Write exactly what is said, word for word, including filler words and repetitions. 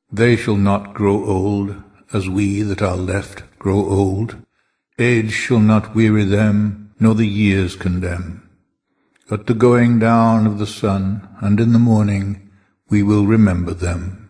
They shall not grow old, as we that are left grow old. Age shall not weary them, nor the years condemn. At the going down of the sun, and in the morning, we will remember them.